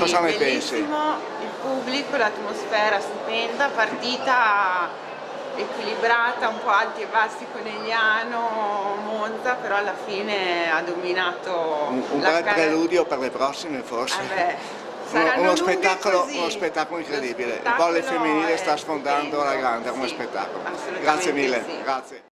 cosa ne pensi? Bellissimo, il pubblico, l'atmosfera stupenda, partita equilibrata, un po' alti e bassi Conegliano, Monza, però alla fine ha dominato Un bel preludio per le prossime forse? Saranno lunghe così. Uno spettacolo incredibile, il Lo volley spettacolo femminile è sta sfondando alla stupendo, grande come sì, spettacolo. assolutamente Grazie mille, sì. grazie.